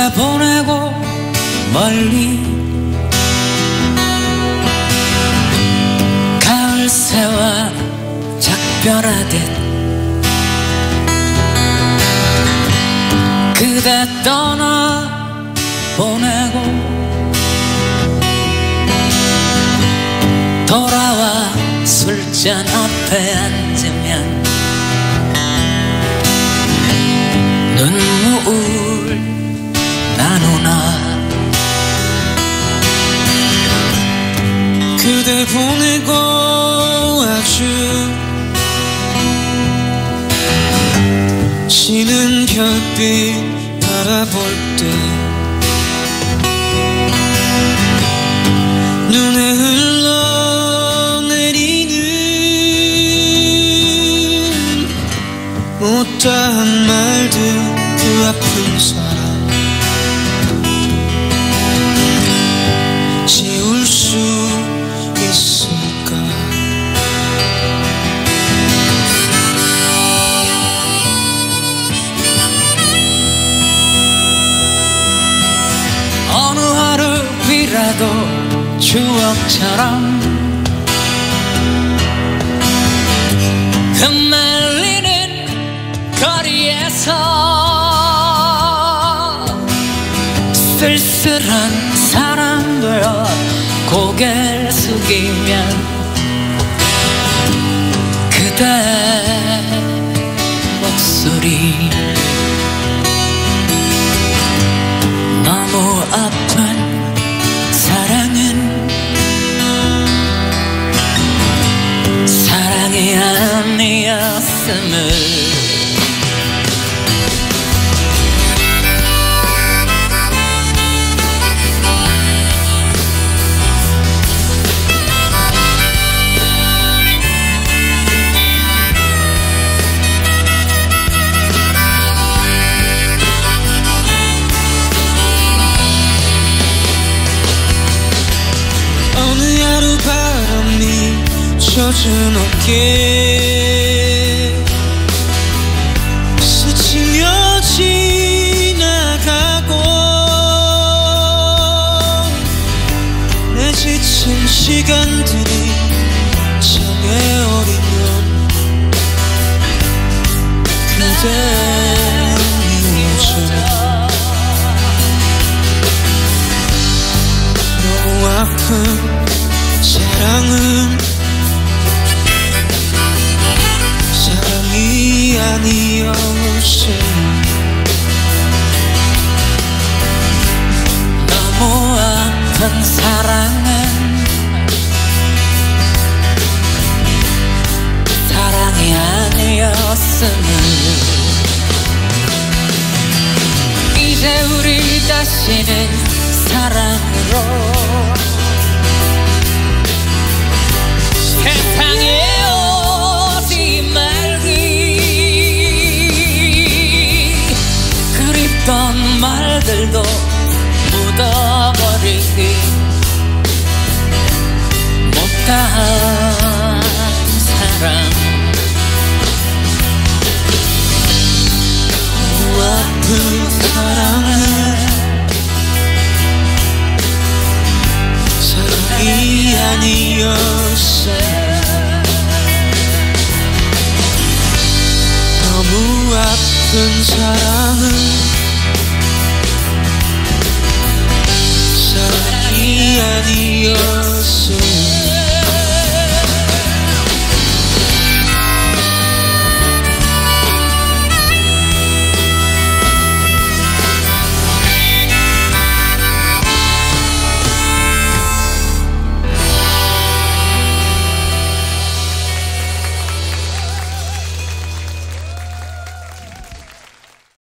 그대 보내고 멀리 가을 새와 작별하듯 그대 떠나 보내고 돌아와 술잔 앞에 앉으면 눈물 나누나 그대 보내고 아주 지는 별빛 바라볼 때 눈에 흘러내리는 못다한 말들 그 아픈 사랑 지울 수 있을까 어느 하루이라도 추억처럼 흩날리는 거리에서 쓸쓸한 사람 되어 고개를 숙이면 그대 목소리 너무 아픈 사랑은 사랑이 아니었음을 바람이 젖은 어깨 스치며 지나가고 내 지친 시간들이 잠에 어리면 그대 미워져 너무 아픈 사랑은 사랑이 아니었어 너무 아픈 사랑은 사랑이 아니었음을 이제 우리 다시는 사랑으로 세상에 오지 말기 그립던 말들도 묻어버리기 못다한 사랑 너무 아픈 사랑은 사랑이 아니었어 너무 아픈 사랑은 사랑이 아니었어